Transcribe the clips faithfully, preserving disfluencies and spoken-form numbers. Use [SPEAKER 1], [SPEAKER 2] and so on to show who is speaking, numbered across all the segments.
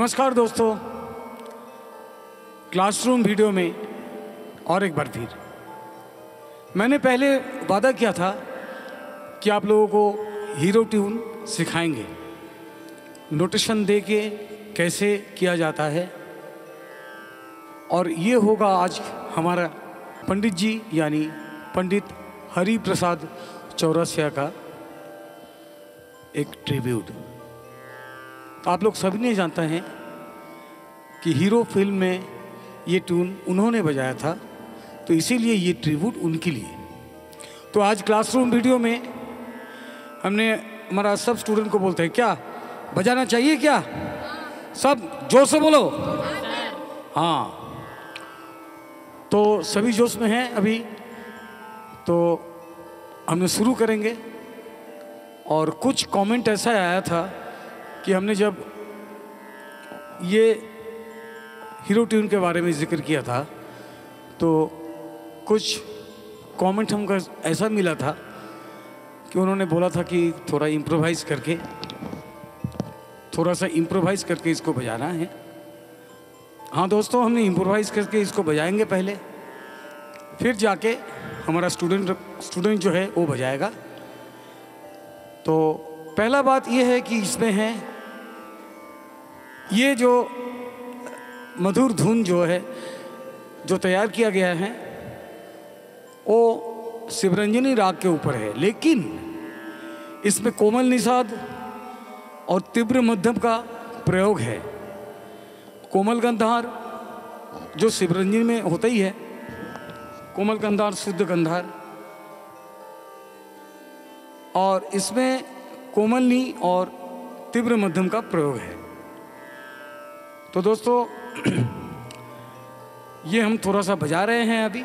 [SPEAKER 1] नमस्कार दोस्तों, classroom video में और एक बार फिर मैंने पहले वादा किया था कि आप लोगों को हीरो ट्यून सिखाएंगे, नोटेशन दे के कैसे किया जाता है। और ये होगा आज हमारा पंडित जी यानी पंडित हरि प्रसाद चौरसिया का एक ट्रिब्यूट। तो आप लोग सभी ने जानते हैं कि हीरो फिल्म में ये ट्यून उन्होंने बजाया था, तो इसीलिए ये ट्रिब्यूट उनके लिए। तो आज क्लासरूम वीडियो में हमने हमारा सब स्टूडेंट को बोलते हैं, क्या बजाना चाहिए? क्या सब जोर से बोलो। हाँ, तो सभी जोश में हैं अभी, तो हमने शुरू करेंगे। और कुछ कमेंट ऐसा आया था कि हमने जब ये हीरो ट्यून के बारे में जिक्र किया था तो कुछ कमेंट हमको ऐसा मिला था कि उन्होंने बोला था कि थोड़ा इम्प्रोवाइज़ करके थोड़ा सा इम्प्रोवाइज़ करके इसको बजाना है। हाँ दोस्तों, हमने इम्प्रोवाइज़ करके इसको बजाएंगे पहले, फिर जाके हमारा स्टूडेंट स्टूडेंट जो है वो बजाएगा। तो पहला बात ये है कि इसमें है ये जो मधुर धुन जो है जो तैयार किया गया है वो शिवरंजनी राग के ऊपर है, लेकिन इसमें कोमल निषाद और तीव्र मध्यम का प्रयोग है। कोमल गंधार जो शिवरंजनी में होता ही है, कोमल गंधार, शुद्ध गंधार, और इसमें कोमलनी और तीव्र मध्यम का प्रयोग है। तो दोस्तों ये हम थोड़ा सा बजा रहे हैं अभी,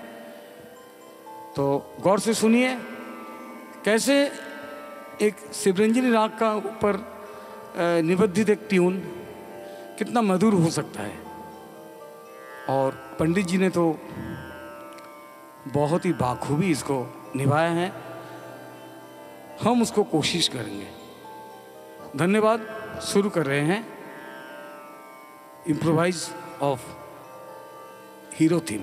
[SPEAKER 1] तो गौर से सुनिए कैसे एक शिवरंजनी राग का ऊपर निबद्धित एक ट्यून कितना मधुर हो सकता है। और पंडित जी ने तो बहुत ही बाखूबी इसको निभाया है, हम उसको कोशिश करेंगे। धन्यवाद। शुरू कर रहे हैं improvise of hero theme.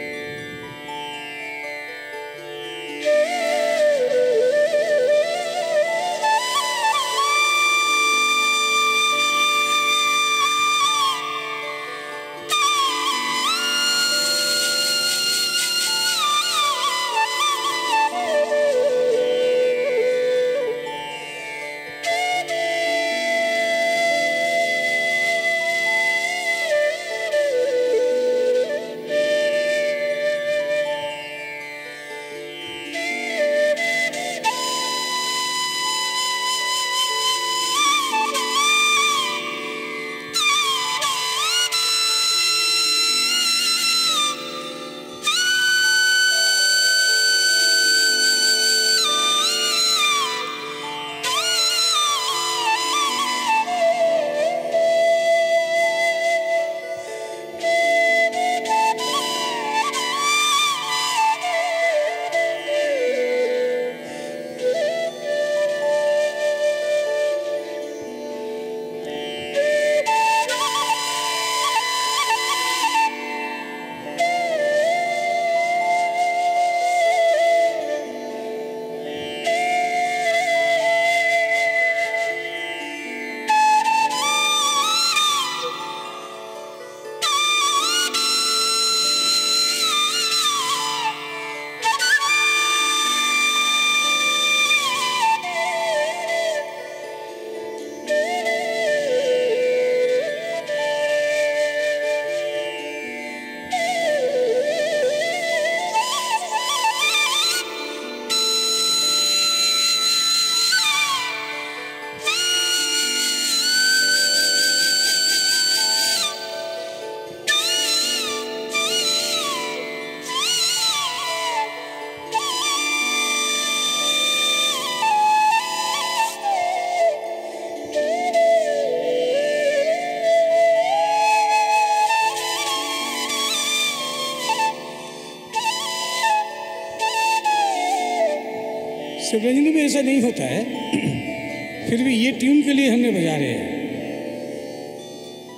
[SPEAKER 1] Shivranjani में ऐसा नहीं होता है, फिर भी ये ट्यून के लिए हमने बजा रहे हैं।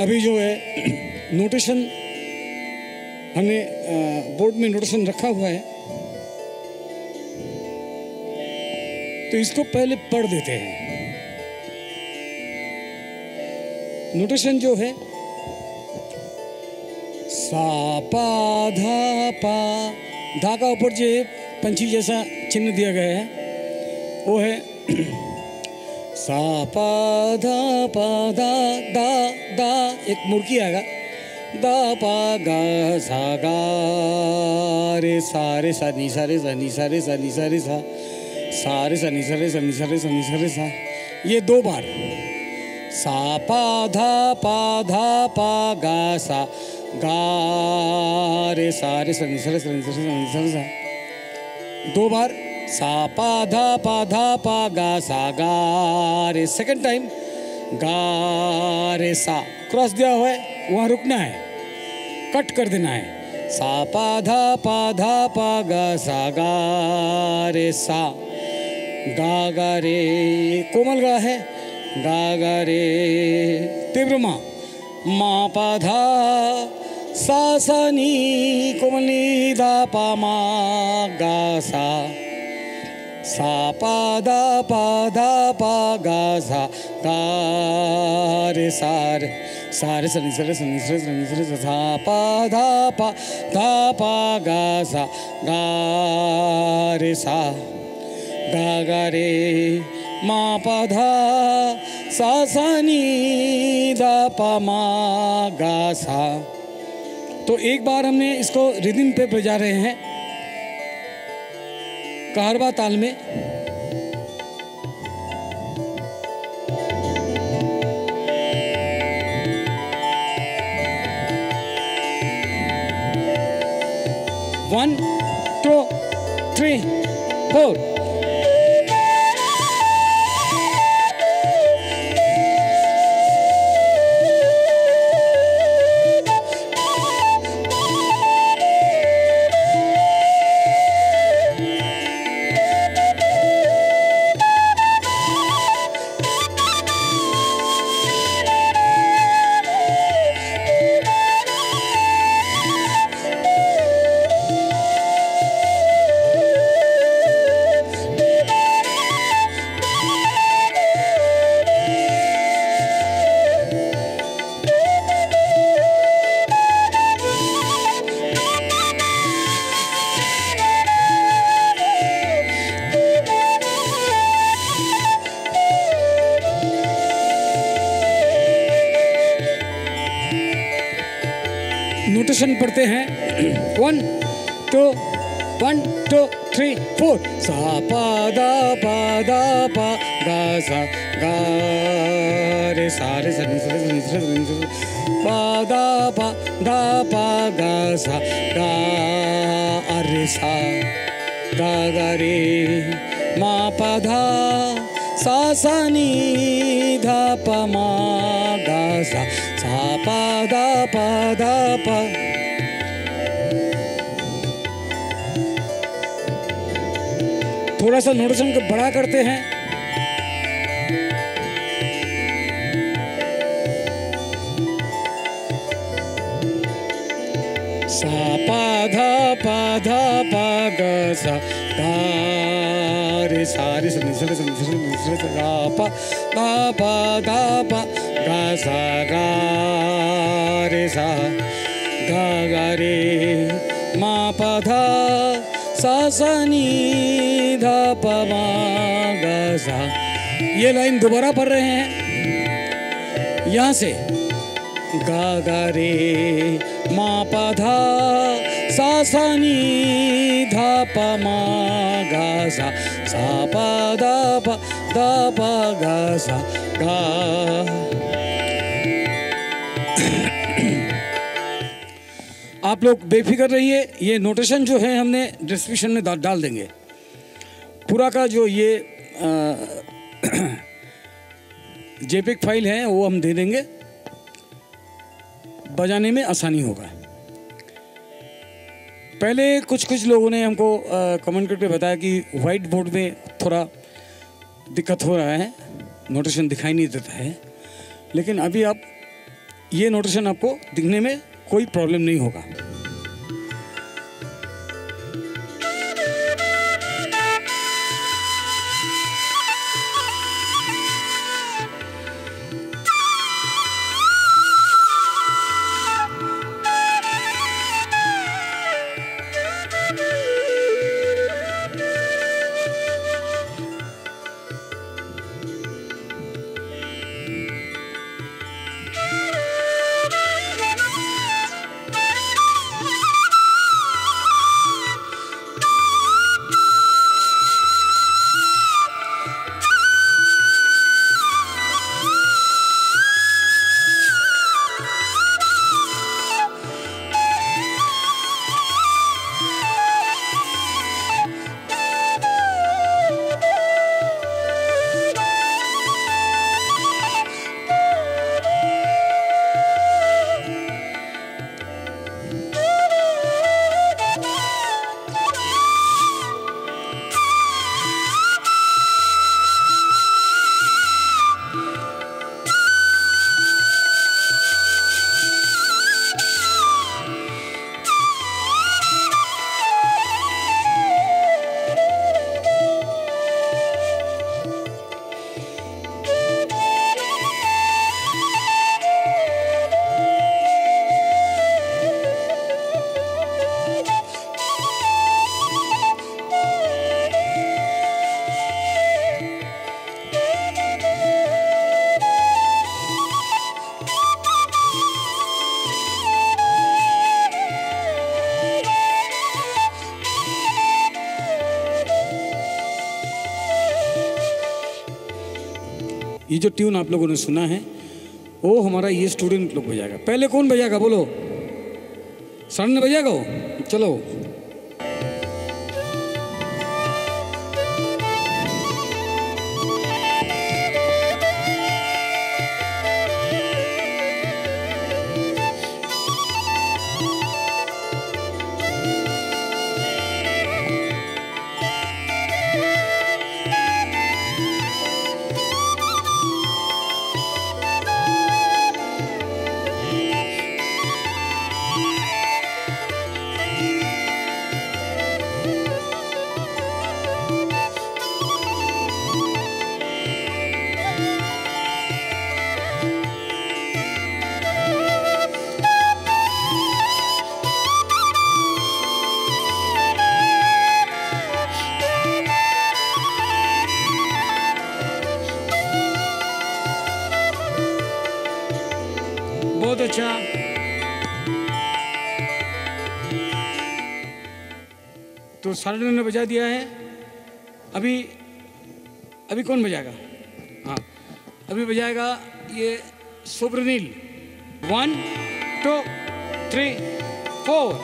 [SPEAKER 1] अभी जो है नोटेशन हमने बोर्ड में नोटेशन रखा हुआ है, तो इसको पहले पढ़ देते हैं। नोटेशन जो है सा पा धा पा, धा का ऊपर जो पंछी जैसा चिन्ह दिया गया है वो है सा पा धा पा धा दा दा, एक मुर्गी आएगा, दा पा गा सा गा रे सा रे सा नी सा रे सा नी सा रे सा नी सा रे सा सा रे सा नी सा रे सा नी सा रे सा नी सा रे सा, ये दो बार। सा पा धा पा धा पा गा सा गा रे सा रे सा नी सा रे सा नी सा रे सा नी सा रे सा, दो बार। सा पा धा पा धा पा गा सा गा रे, सेकंड टाइम गा रे सा, क्रॉस दिया हुआ है वहाँ रुकना है, कट कर देना है। सा पा धा पा धा पा गा सा गा रे सा, गा गा रे कोमल गा है, गा गा रे तीव्र मा, मा पा धा सा सा नी कोमल नी धा पा मा गा सा, सा पा धा पा धा पा गा सा गा रे सा रे सा रे सा नी सा रे सा नी सा रे सा नी सा रे सा, सा पा धा पा धा पा गा सा गा रे सा, गा गा रे मा पा धा सा सा नी धा पा मा गा सा। तो एक बार हमने इसको रिदम पे बजा रहे हैं कारवा ताल में। One two three four. Notation पढ़ते हैं, one two one two three four. सा पा दा पा दा पा गा सा गा रे सा रे सा नी सा रे सा नी सा रे सा नी सा रे, पा दा पा दा पा गा सा गा रे सा, गा गा रे मा पा धा सा सा नी धा पा मा गा सा, सा पा दा पा धा पा। थोड़ा सा नोटेशन को बड़ा करते हैं। सा पा धा पा धा पा गा सा गा रे सा रे सा नी सा रे सा नी सा रे नी सा रे सा, गा पा धा पा धा पा गा सा गा रे सा, गा गा रे मा पा धा सा सा नी धा पा मा गा सा। ये लाइन दोबारा पढ़ रहे हैं यहाँ से, गा गा रे मा पा धा सा सा नी धा पा मा गा सा, सा पा धा पा धा पा गा सा गा। आप लोग बेफिक्र रहिए, ये नोटेशन जो है हमने डिस्क्रिप्शन में डाल देंगे। पूरा का जो ये जेपीईजी फाइल है वो हम दे देंगे, बजाने में आसानी होगा। पहले कुछ कुछ लोगों ने हमको कमेंट करके बताया कि वाइट बोर्ड में थोड़ा दिक्कत हो रहा है, नोटेशन दिखाई नहीं देता है। लेकिन अभी आप ये नोटेशन आपको दिखने में कोई प्रॉब्लम नहीं होगा। ये जो ट्यून आप लोगों ने सुना है वो हमारा ये स्टूडेंट लोग बजाएगा। पहले कौन बजाएगा बोलो? सर ने बजाएगा वो? चलो बहुत अच्छा। तो सारण ने बजा दिया है। अभी अभी कौन बजाएगा? हाँ अभी बजाएगा ये Subranil. One two three four.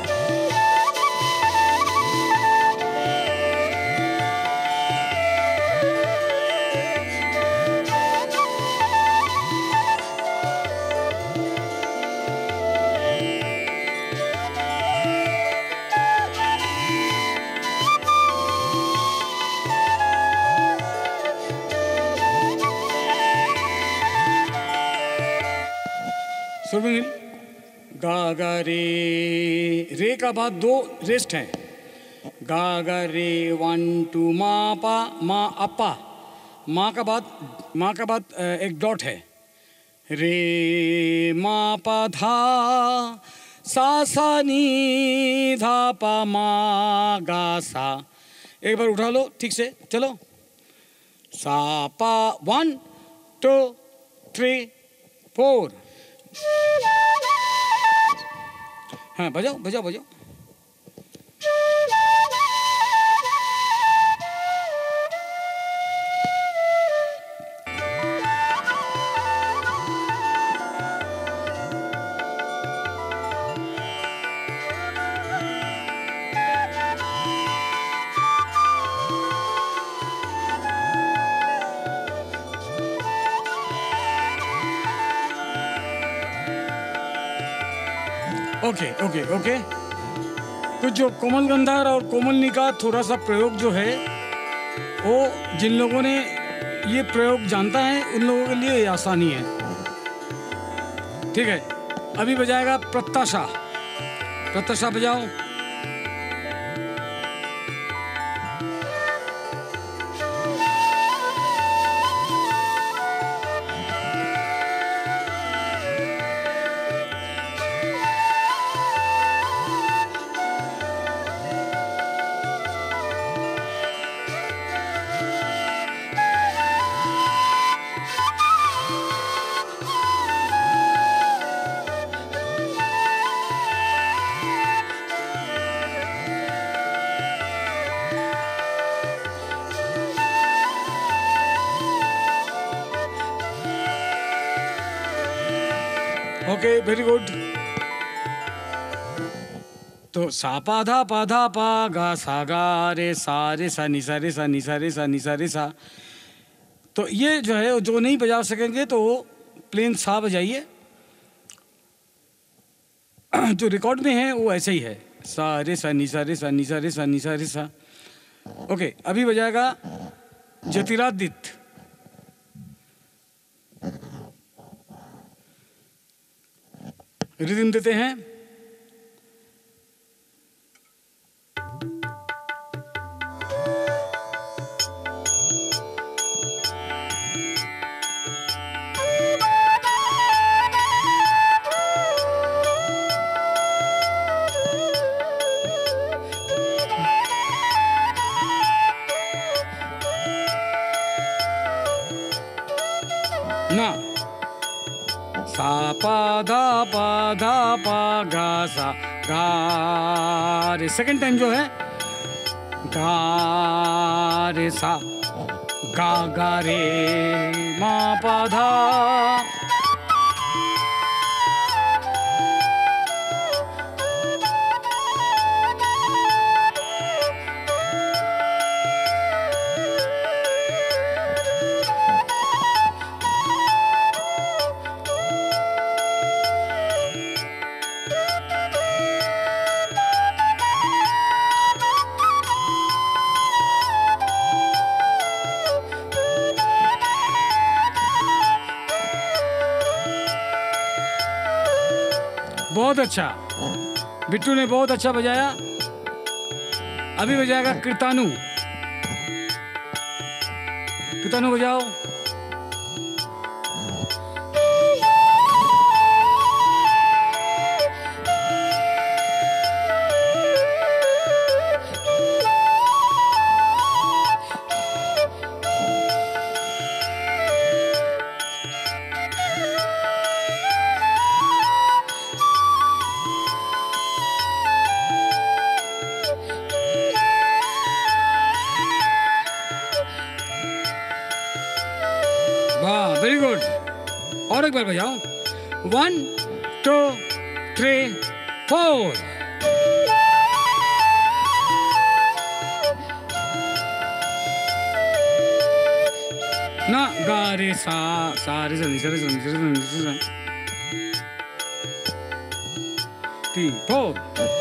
[SPEAKER 1] Subranil गा गा रे, रे का बाद दो रेस्ट हैं। गा गा रे वन टू मा पा मा अपा। माँ का बाद माँ का बाद एक डॉट है। रे मा पा धा सा सा नी धा पा मा गा सा। एक बार उठा लो ठीक से, चलो। सा पा वन टू थ्री फोर। हाँ बजाओ बजाओ बजाओ। Okay okay okay. तो जो कोमल गंधार और कोमलनी का थोड़ा सा प्रयोग जो है वो जिन लोगों ने ये प्रयोग जानता है उन लोगों के लिए आसानी है। ठीक है, अभी बजाएगा प्रत्याशा। प्रत्याशा बजाओ। Okay, very good. तो सा पा धा पा धा पा गा सा गा रे सा रे सा नि सा रे सा नि सा रे सा नि सा रे सा। तो ये जो है, जो नहीं बजा सकेंगे तो प्लेन सा बजाइए। जो रिकॉर्ड में है वो ऐसे ही है, सा रे सा नि सा रे सा नि सा रे सा नि सा रे सा। ओके, अभी बजाएगा ज्योतिरादित्य। रिदम देते हैं। ना सा पा धा पा धा पा गा सा गा रे। सेकेंड टाइम जो है गा रे सा गा गा रे मा पा धा। बहुत अच्छा, बिट्टू ने बहुत अच्छा बजाया। अभी बजाएगा कीर्तानु। कीर्तानु बजाओ। वाह, वेरी गुड। और एक बार बजाओ। One two three four. ना गा रे सा सा रे सा नि सा रे सा नि सा रे सा नि सा रे सा। Three four.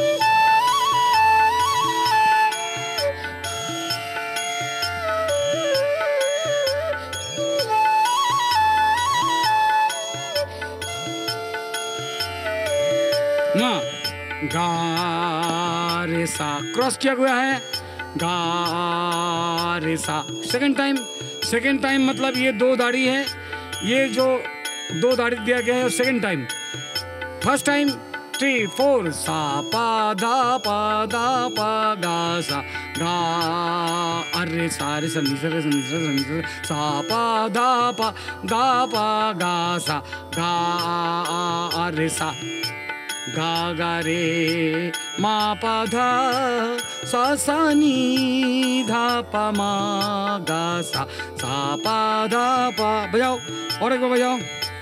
[SPEAKER 1] ना गा रे सा क्रॉस किया गया है, गा रे सा। सेकेंड टाइम, सेकेंड टाइम मतलब ये दो दाढ़ी है, ये जो दो दाढ़ी दिया गया है second time. First time three four सा पा धा पा धा पा गा सा गा अरे सा रे सा नि सा रे सा नि सा रे सा नि सा रे सा पा धा पा धा पा गा सा गा अरे सा गा गा रे मा पा धा सा सा नी धा पा मा गा सा सा पा धा पा। बजाओ, और एक बार बजाओ।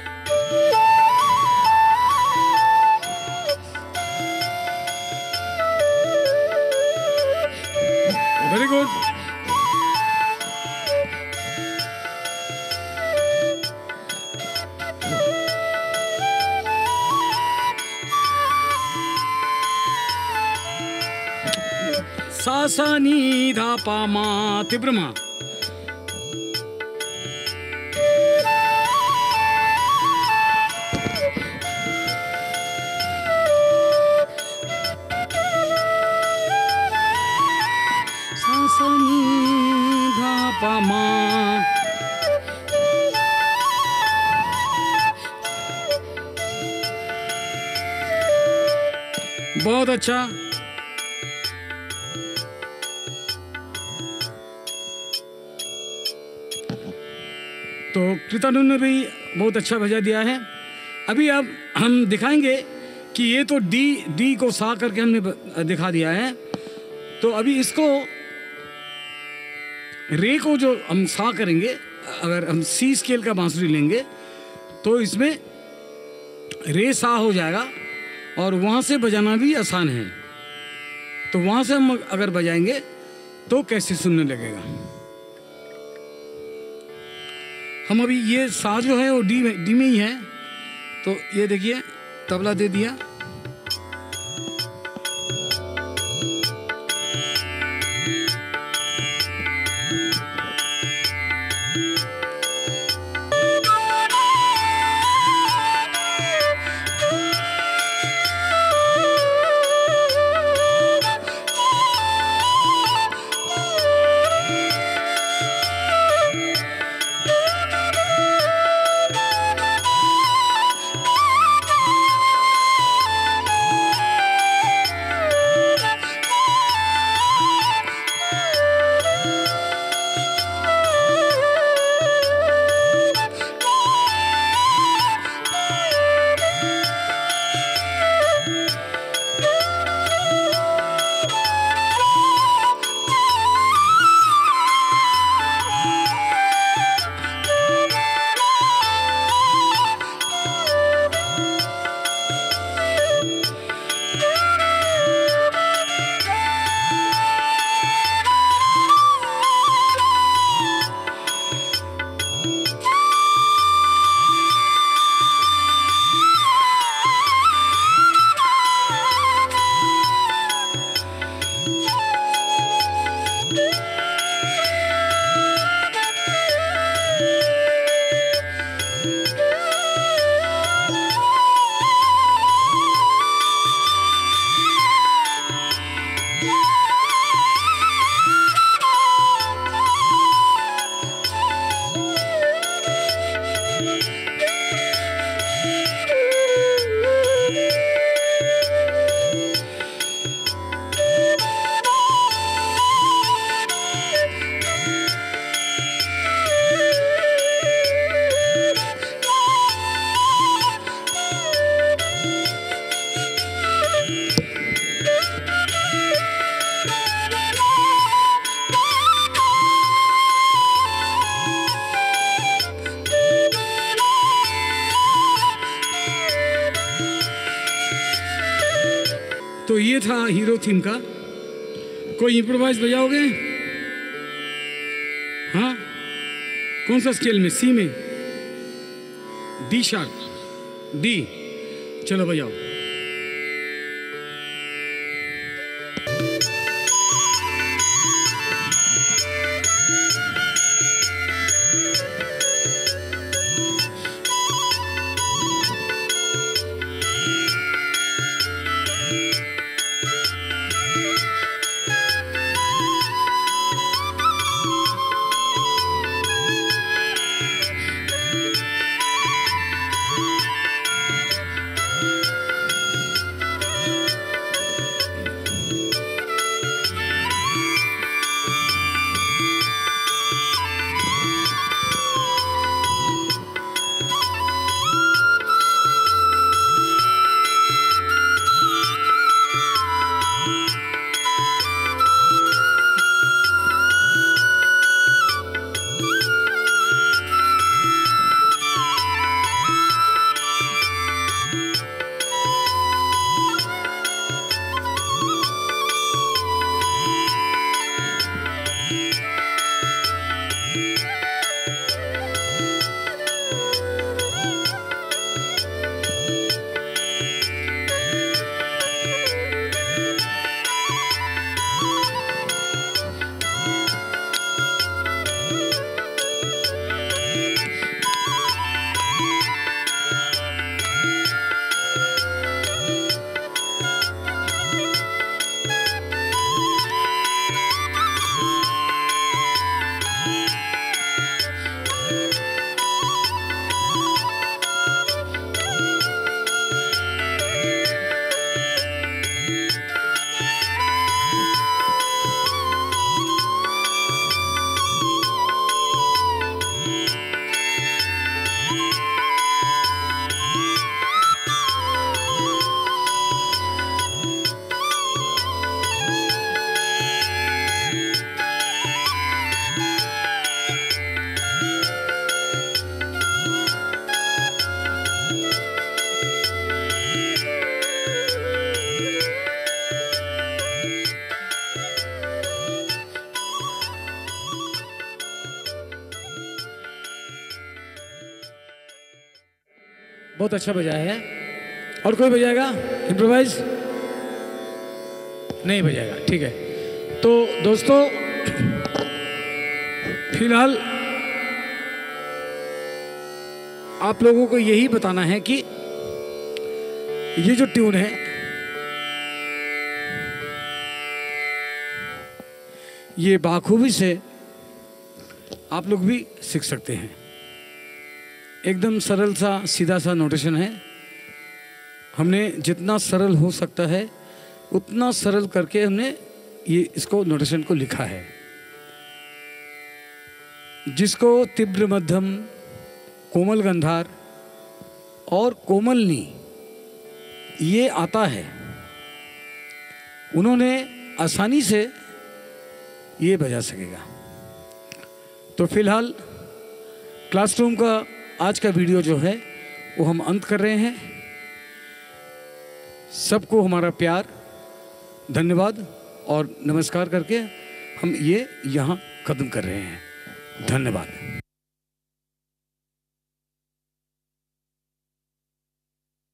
[SPEAKER 1] Very good. सा सा नी धा पा मा तीव्र मा। बहुत अच्छा। तो कृतानु ने भी बहुत अच्छा भेजा दिया है। अभी अब हम दिखाएंगे कि ये तो डी डी को सा करके हमने दिखा दिया है। तो अभी इसको रे को जो हम सा करेंगे, अगर हम सी स्केल का बांसुरी लेंगे तो इसमें रे सा हो जाएगा और वहाँ से बजाना भी आसान है। तो वहाँ से हम अगर बजाएंगे तो कैसे सुनने लगेगा। हम अभी ये सा जो है वो डी में डी में ही है। तो ये देखिए तबला दे दिया, तो ये था हीरो थीम का। कोई इम्प्रोवाइज बजाओगे? हाँ, कौन सा स्केल में? सी में, डी शार्प, डी। चलो बजाओ। बहुत अच्छा बजाया है। और कोई बजाएगा इम्प्रोवाइज? नहीं बजाएगा, ठीक है। तो दोस्तों फिलहाल आप लोगों को यही बताना है कि ये जो ट्यून है ये बाखूबी से आप लोग भी सीख सकते हैं। एकदम सरल सा सीधा सा नोटेशन है। हमने जितना सरल हो सकता है उतना सरल करके हमने ये इसको नोटेशन को लिखा है। जिसको तीव्र मध्यम, कोमल गंधार और कोमलनी ये आता है, उन्होंने आसानी से ये बजा सकेगा। तो फिलहाल क्लासरूम का आज का वीडियो जो है वो हम अंत कर रहे हैं। सबको हमारा प्यार, धन्यवाद और नमस्कार करके हम ये यहाँ खत्म कर रहे हैं। धन्यवाद।